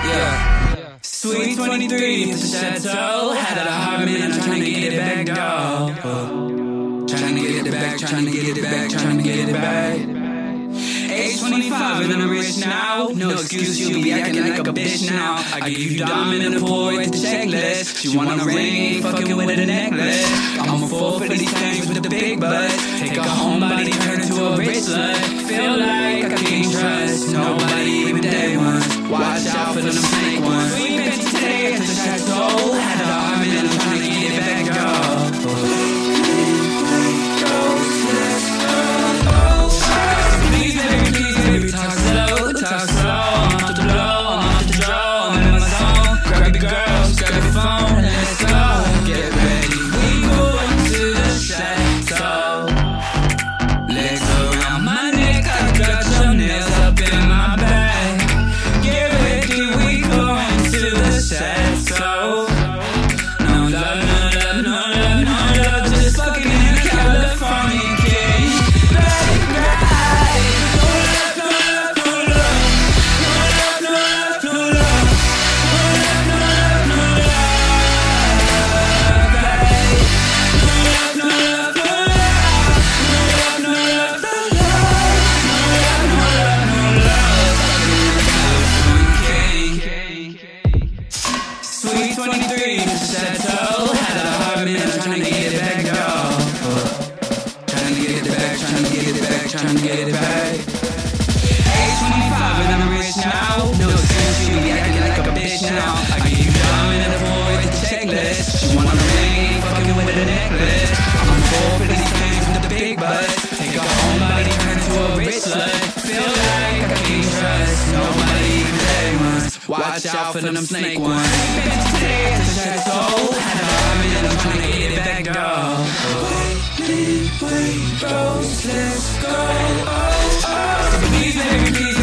Yeah. Sweet 23 at the chateau. Had a hard man, I'm trying to get it back, dog. Trying to get it back, trying to get it back, trying to get it back. Age 25 and I'm rich now. No excuse, you be acting like a bitch now. I give you diamond and a pour with the checklist. She want a ring, fucking with a necklace. I'm a fool for these things with the big butt. Take a homebody, turn into a rich slut. Feel like I can't trust nobody, even day one. Watch out for them snake ones. We been today at the chateau. Had a arm and I'm trying to get it back, dog. Baby, talk slow, I'm off the blow, I'm off the draw, I'm in my zone. Grab your girls, grab your phone, let's go. Get ready, we going to the chateau. Legs around my neck, I got your nails up in my bag. Get ready, we going to the chateau. No love, no love, no love, no love, just fucking in a California king. Baby, Sweet 23 at the chateau. Had a hard man, I'm trying to get it back, dog. Trying to get it back, trying to get it back, trying to get it back. Age 25 and I'm rich now. No excuse, you be acting like a bitch now. I give you diamond and a boy with the checklist. She want a ring, fucking with a necklace. I'm a fool for these things with the big butt. Take a homebody, turn to a rich slut. Feel like I can't trust nobody, even day ones. Watch out for them snake ones. Been today at the chateau. Had a arm and I'm trying to get it back, dog. Wait, rose, let's go. Please, baby, please.